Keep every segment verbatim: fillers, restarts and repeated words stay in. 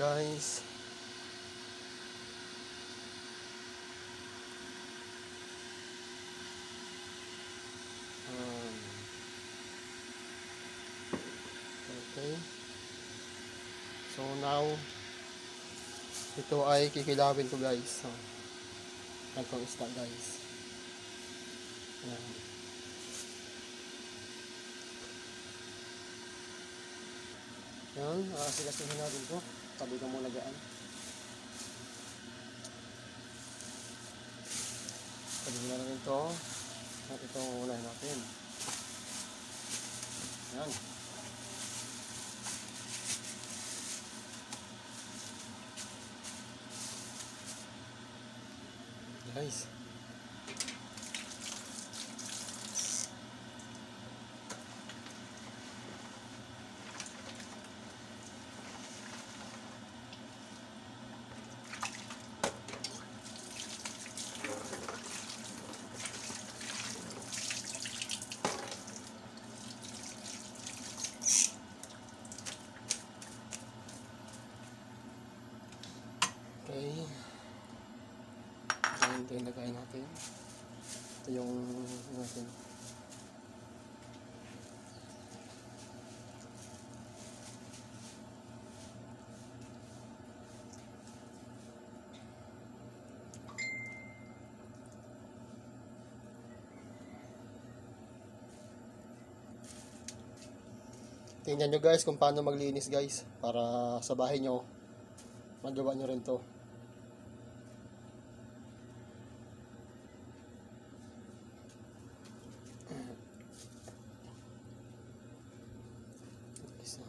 guys. Um, okay. So now, ito ay kikilawin ko guys. So, itong isda guys. Ayan. Yan, asikasuhin natin ito. Sabi ko muna gaan. Sabi na natin ito. At ito unahin natin. Yan. Guys. Okay. Ayan, ito yung lagay natin. Ito yung natin. Tingnan nyo guys kung paano maglinis guys. Para sa bahay nyo, magawa nyo rin to. Isa.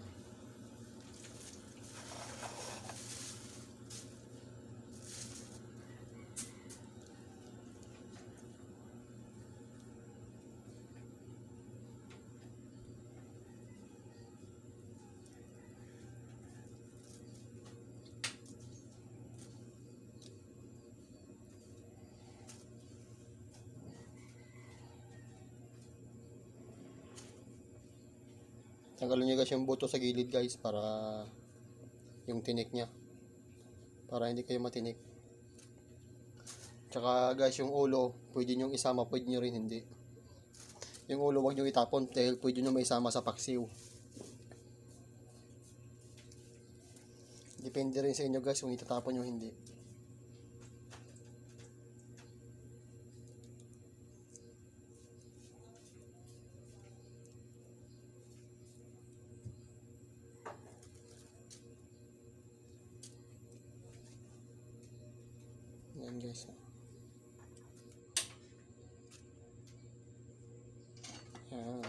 Tanggalin nyo guys yung buto sa gilid guys para yung tinik nya, para hindi kayo matinik. Tsaka guys yung ulo pwede nyo isama, pwede nyo rin hindi. Yung ulo wag nyo itapon dahil pwede nyo maisama sa paksiw. Depende rin sa inyo guys kung itatapon nyo hindi. Yan guys. Yan.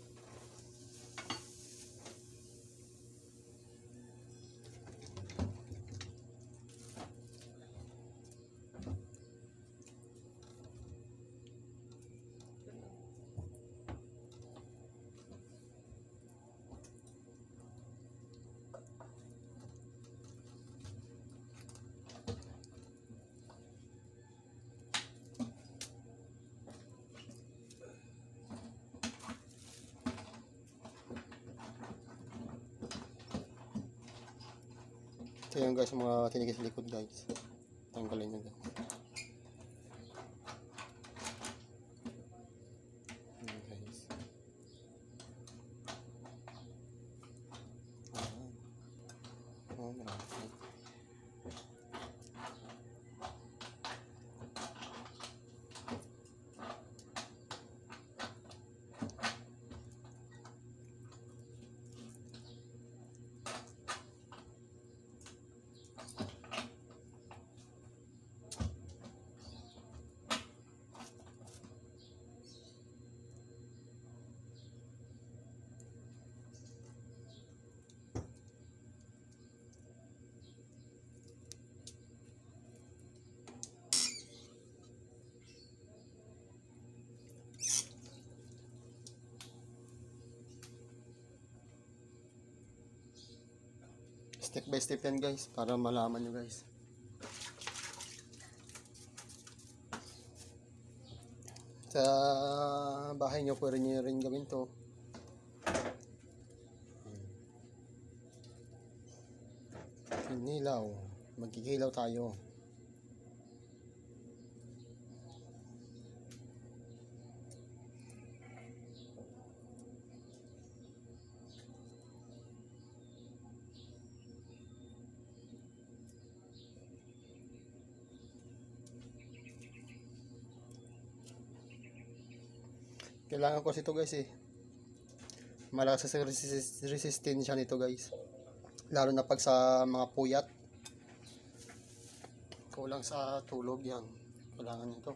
Ito yung guys mga tinigis sa likod guys. Tanggalin nyo guys. Ayan guys. Ayan. Oh, marami. Step by step yan guys para malaman nyo guys. Sa bahay nyo pwede nyo rin gawin to. Nilaw. Magkikilaw tayo. Kailangan ko ito guys eh. Malakas sa resist resistensya nito guys. Lalo na pag sa mga puyat. Kulang sa tulog yan. Kailangan nito.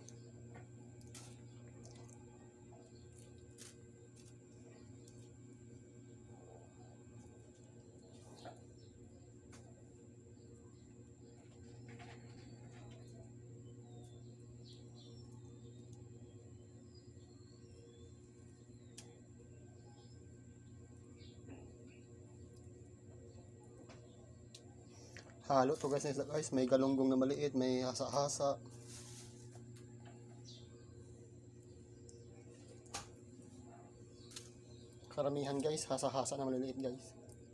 Halo to guys, guys, may galunggong na maliit, may hasa-hasa. Karamihan guys, hasa-hasa na maliliit guys.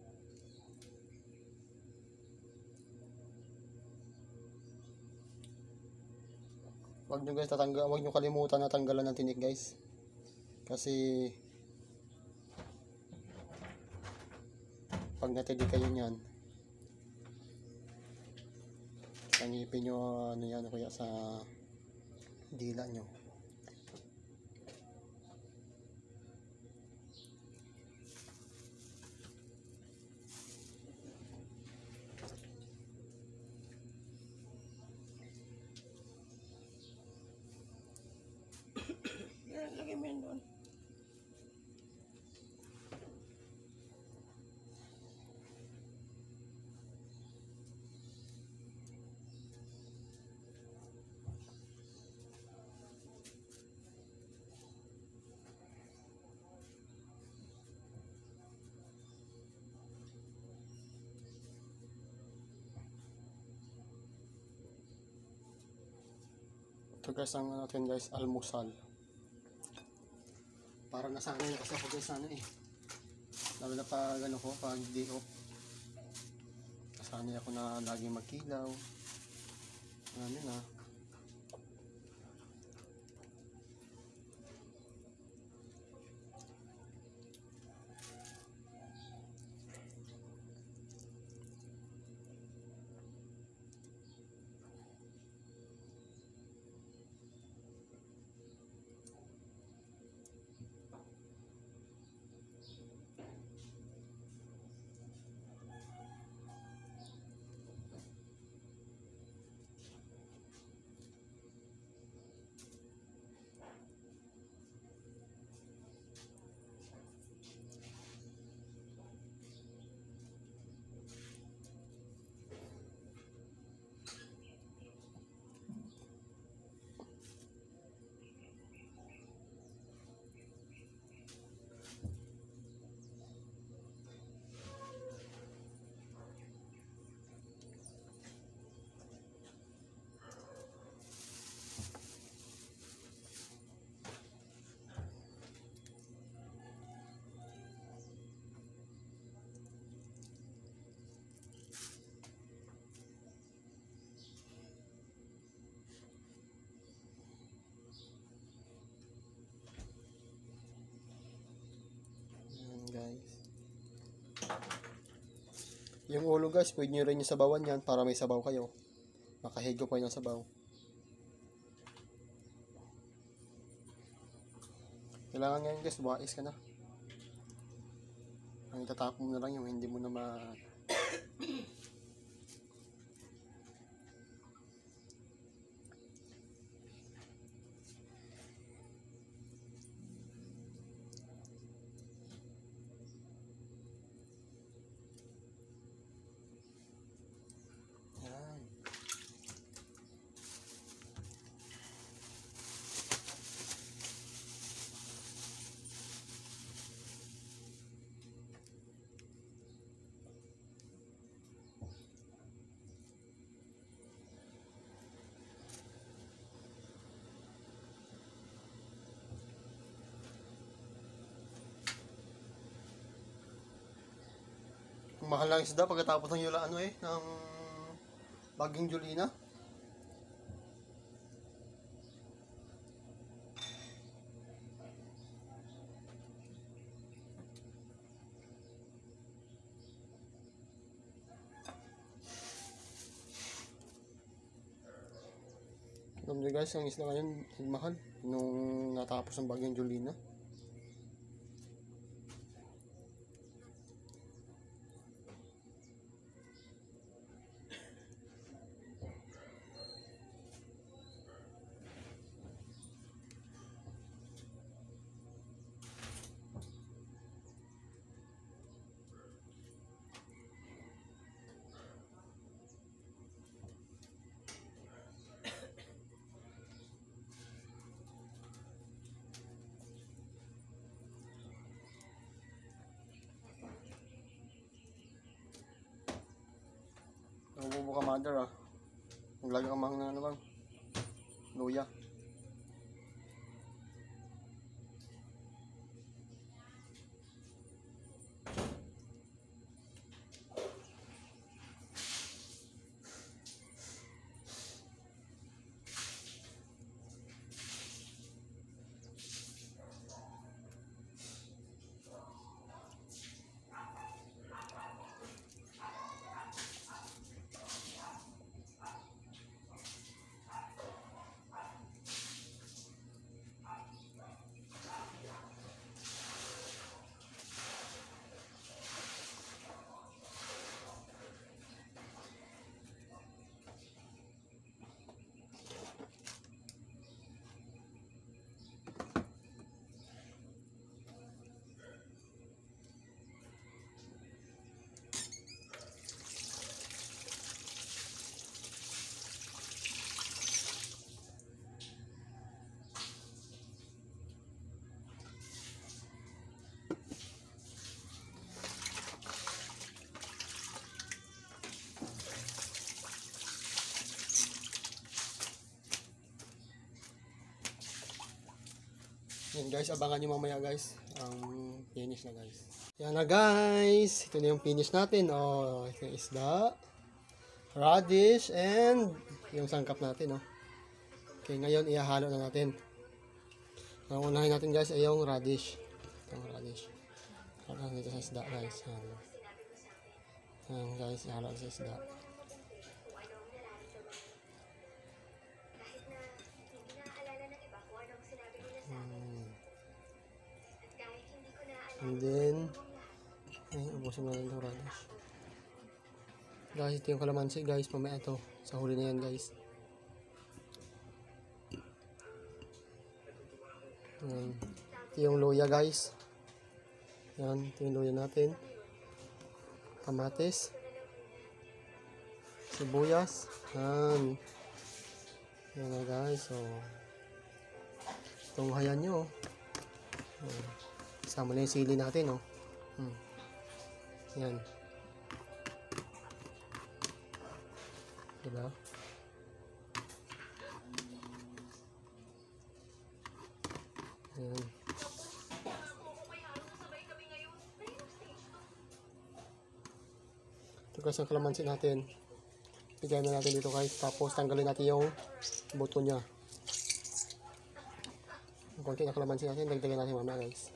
Wag nyo guys tatanggal, wag nyo kalimutan na tanggalan ng tinik guys. Kasi pag natili kayo niyan, tangipin nyo ano yan kaya sa dila nyo. Lagay mo yan doon. Ito guys ang natin guys, almusal. Parang nasanay na kasi ako guys sana eh. Lalo na pag ano ko, pag day off. Nasanay ako na lagi magkilaw. Ano na. Guys, yung ulo guys, pwede nyo rin yung sabawan yan para may sabaw kayo. Makahigo kayo ng sabaw. Kailangan ngayon guys, wais ka na. Ang itatapon mo na lang yung hindi mo na ma... Yan. Mahal lang isda pagkatapos ng yula ano eh, ng Baging Julina. Alam nyo guys, ang isla ngayon mahal nung natapos ang Bagyong Julina. Nakububo ka mother ah. Naglagay ka mang na ano bang luya. Yan guys, abangan nyo mamaya guys ang finish na guys. Yan na guys, ito na yung finish natin. Oh, ito yung isda, radish, and yung sangkap natin. Oh. Okay, ngayon ihahalo na natin. Ang unahin natin guys ay yung radish. Yung radish. Halo natin ito sa isda guys. Yan. Yan guys, ihalo sa isda. And then, ay, ubusin na lang yung radish. Guys, ito yung kalamansi guys. Mamaya ito. Sa huli na yan guys. Yan. Ito yung luya guys. Yan. Ito yung luya natin. Kamatis. Sibuyas. Yan. Yan na guys. So, itong hayan nyo. Yan. Sama na yung sili natin, oh. Hmm. Yan. Diba? Yan. Ito guys ang kalamansi natin. Bigyan na natin dito guys. Tapos tanggalin natin yung buto niya. Ang konti na kalamansi natin. Dagdagan natin mamaya guys.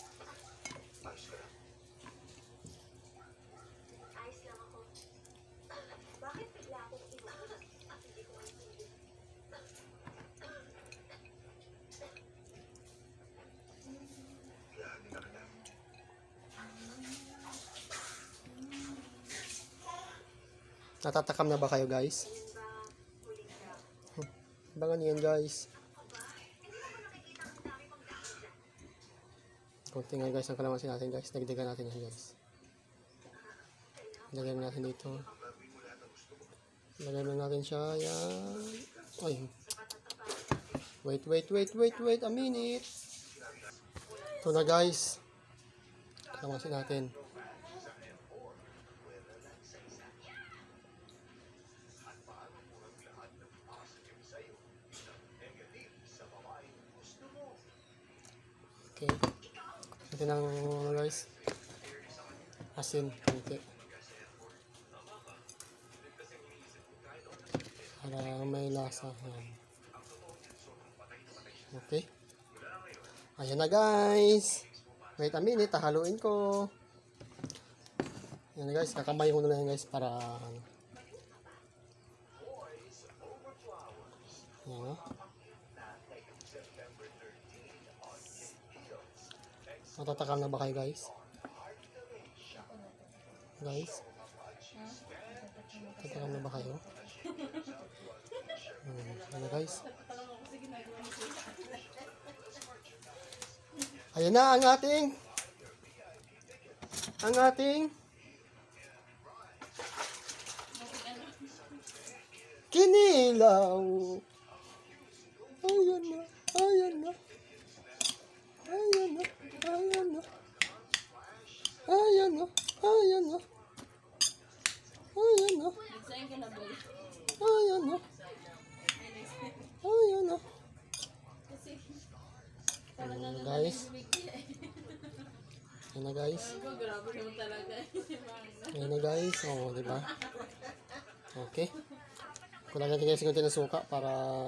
Natatakam na ba kayo guys? Abangan yan guys. Kunti nga guys ang kalamansi natin guys. Dagdagan natin yan guys. Dagdagan natin dito. Dagdagan natin siya. Yan. Ay. Wait, wait, wait, wait, wait a minute. Ito na guys. Kalamansi natin. Okay. Ito na guys. Asin. Okay. Para may lasa. Ayan. Okay. Ayan na guys. Wait a minute, haluin ko. Ayan na guys, kakamay ko na lang guys para ano. Ayan na. Matatakal na ba kayo guys? Guys? Matatakal na ba kayo? Hmm, ano guys? Ayan na ang ating ang ating kinilaw. Ayan na, ayan na. Ayan na, ayan na. Ayan na, ayan na. Ayan na. Ayan na. Ayan na. Ayan na guys. Ayan na guys. Ayan na guys. Oo, oh, diba? Okay. Kulang natin guys kunti ng suka para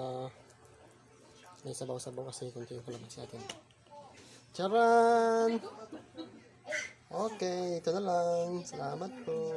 may sabaw-sabaw kasi kunti ko lang kasi atin. Charan! Okay, ito na lang. Salamat po.